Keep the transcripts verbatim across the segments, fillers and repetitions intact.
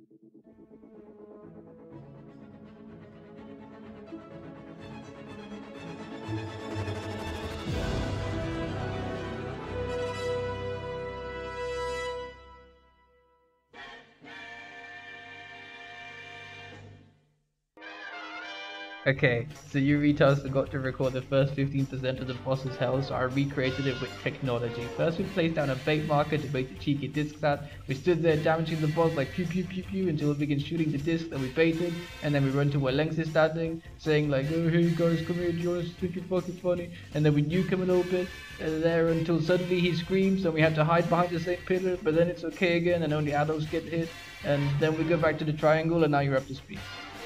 Okay, so you retards forgot to record the first fifteen percent of the boss's health, so I recreated it with technology. First we placed down a bait marker to bait the cheeky discs out. We stood there damaging the boss like pew pew pew pew until it began shooting the disc that we baited, and then we run to where Length is standing, saying like, oh hey guys, come here, do you wanna think you're fucking funny? And then we nuke him a little bit uh, there until suddenly he screams and we have to hide behind the same pillar, but then it's okay again and only adults get hit, and then we go back to the triangle and now you're up to speed.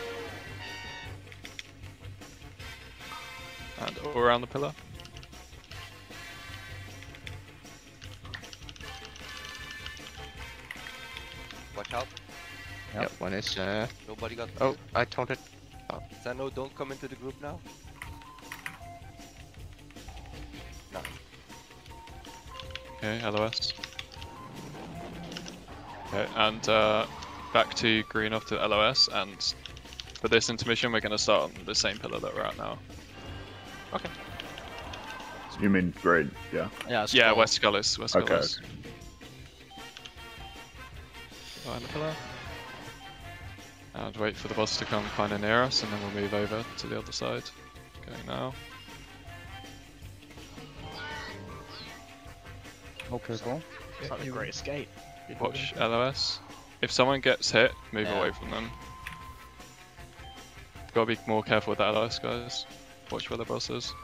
And all around the pillar. Watch out. Yep, one is. Uh... Nobody got. Oh, I taunted. Oh. Zeno, don't come into the group now. No. Okay, L O S. Okay, and uh, back to green off to L O S, and for this intermission we're going to start on the same pillar that we're at now. Okay. So you mean green, yeah? Yeah, yeah, West Scullis, West Okay, Scullis. okay. Behind the pillar. And wait for the boss to come kind of near us, and then we'll move over to the other side. Going now. Okay, cool. It's not a great escape. Watch L O S. If someone gets hit, move Yeah. away from them. Gotta be more careful with the L O S, guys. Watch where the boss is.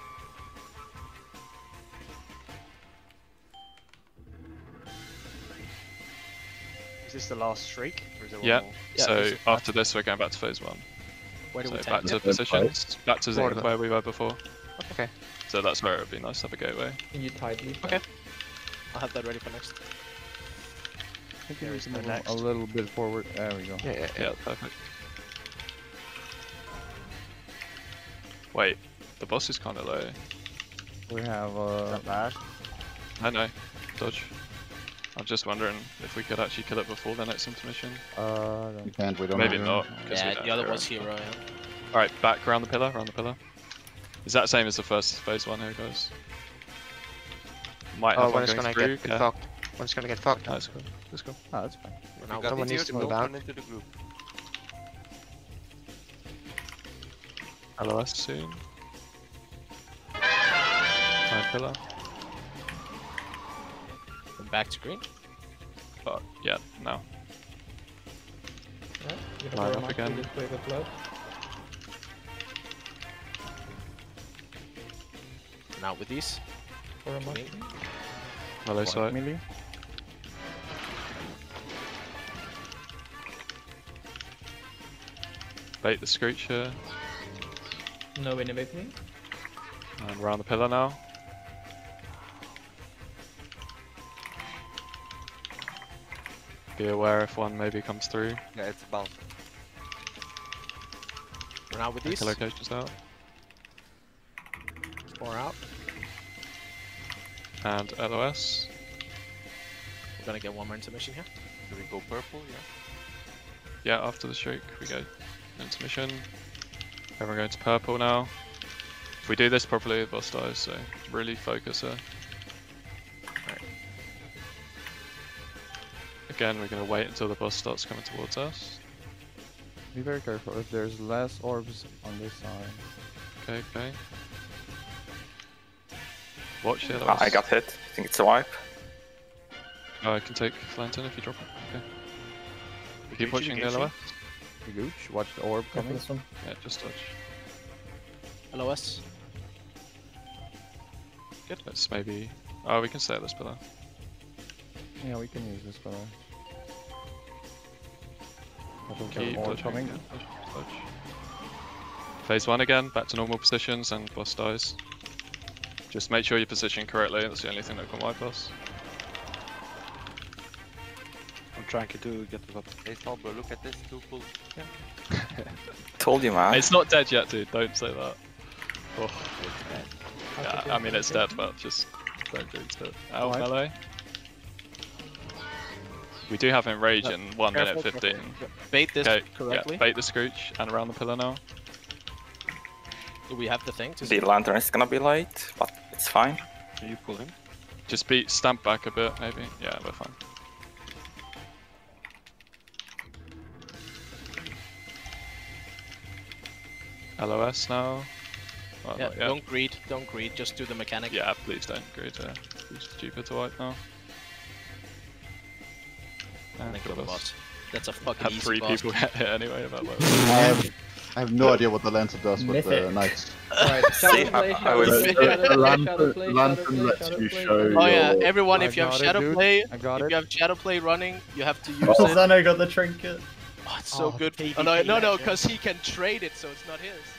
Is this the last shriek? Or is there one Yeah, more? so after this we're going back to phase one. Where do So we back take to it? positions, back to Forward. where we were before. Okay. So that's where it would be nice to have a gateway. Can you tightly? Okay. I'll have that ready for next. I think There we is can the move next. a little bit forward. There we go. Yeah, yeah, yeah. Yeah, perfect. Wait, the boss is kind of low. We have uh. Not bad. I know, dodge. I'm just wondering if we could actually kill it before the next intermission. Uh. We can't, we don't Maybe have not. room. 'cause we Yeah, don't the other have one's room. hero, yeah. Alright, back around the pillar, around the pillar. Is that same as the first phase one here, guys? Might have Oh, one one is going gonna through, get yeah. fucked. One's gonna get fucked. No, it's cool. It's cool. Oh, that's fine. If Now you got someone it needs here, to move don't out. run into the group. L O S soon. Time pillar. And back to green. But yeah, no. Yeah, you're Line gonna up borrow my again. previous wave of blood. And out with these. For a month. Hello, White side. melee. Bait the screech here. No innovate me. And around the pillar now. Be aware if one maybe comes through. Yeah, it's bound. And out with Take these. the locations out. Four out. And L O S. We're gonna get one more intermission here. Do we go purple? Yeah. Yeah, after the shriek we go intermission. Everyone going to purple now. If we do this properly, the boss dies, so really focus here. Alright. Again, we're going to wait until the boss starts coming towards us. Be very careful if there's less orbs on this side. Okay, okay. Watch the L O S. I got hit. I think it's a wipe. Oh, I can take Lantern if you drop it. Okay. We Keep Gucci, watching we the L O S. The gooch, watch the orb Go for coming. this one. Yeah, just touch. L O S. Good. Let's maybe. Oh, we can stay at this pillar. Yeah, we can use this pillar. Watch the Keep orb touching. coming. Yeah, touch, touch. Phase one again, back to normal positions, and boss dies. Just make sure you position correctly. That's the only thing that can wipe us. I'm trying to get the top. Hey, Stalber, look at this. Two pulls. Told you, man. It's not dead yet, dude. Don't say that. Oh. How Yeah, to I do mean, it. it's dead, but just don't jinx it. Out Alright. melee. We do have enrage Uh, in one minute careful, fifteen. careful. Bait this Okay, correctly. yeah, bait the Scrooge and around the pillar now. Do we have the thing to The lantern is gonna be late, but it's fine. Can you pull him? Just beat stamp back a bit, maybe. Yeah, we're fine. L O S now. Well, Yeah, not yet. don't greed, don't greed, just do the mechanic. Yeah, please don't greed. Uh, it's stupid to wipe now. And then kill the us. boss. That's a fucking Had easy three boss. people hit anyway about like. I have, I have no idea what the lantern does with the Mythic. knights. Alright, shadow play, I shadow would- play, The- shadow the play, lantern- shadow play, lantern shadow play, lets shadow you play, show shadow Oh play. yeah, your- everyone, I if you have got it, shadow dude. play, I got if it. you have shadow play running, you have to use Oh, it. Zano got the trinket. Oh, it's so Oh, good. K D Oh, no, K no, no, action. because he can trade it, so it's not his.